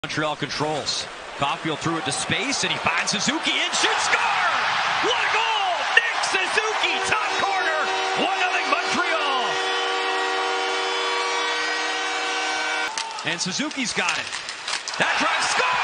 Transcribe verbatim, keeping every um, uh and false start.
Montreal controls. Caulfield threw it to space, and he finds Suzuki in, shoots, score! What a goal! Nick Suzuki, top corner, one nothing Montreal. And Suzuki's got it. That drive, score!